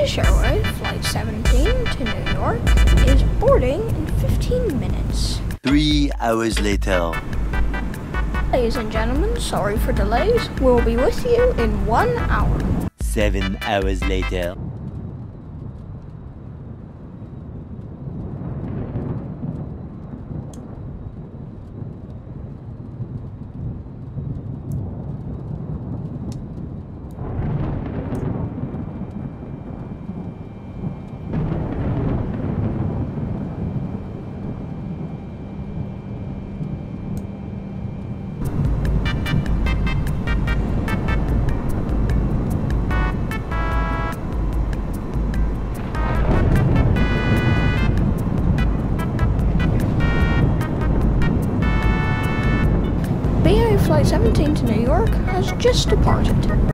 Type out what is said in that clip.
British Airways Flight 17 to New York is boarding in 15 minutes. 3 hours later. Ladies and gentlemen, sorry for delays. We'll be with you in 1 hour. 7 hours later. BA Flight 17 to New York has just departed.